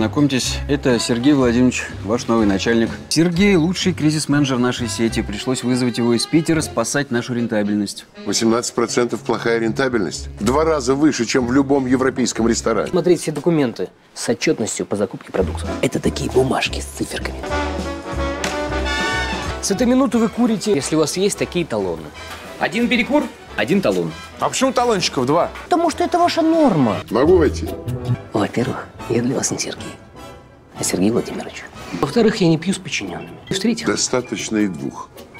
Знакомьтесь, это Сергей Владимирович, ваш новый начальник. Сергей – лучший кризис-менеджер нашей сети. Пришлось вызвать его из Питера спасать нашу рентабельность. 18% плохая рентабельность. В 2 раза выше, чем в любом европейском ресторане. Смотреть все документы с отчетностью по закупке продуктов. Это такие бумажки с циферками. С этой минуты вы курите, если у вас есть такие талоны. 1 перекур, 1 талон. А почему талончиков 2? Потому что это ваша норма. Могу войти? Во-первых, я для вас не Сергей, а Сергей Владимирович. Во-вторых, я не пью с подчиненными. В-третьих… Достаточно и 2.